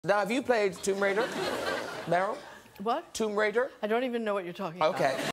Now, have you played Tomb Raider, Meryl? What? Tomb Raider? I don't even know what you're talking about. Okay.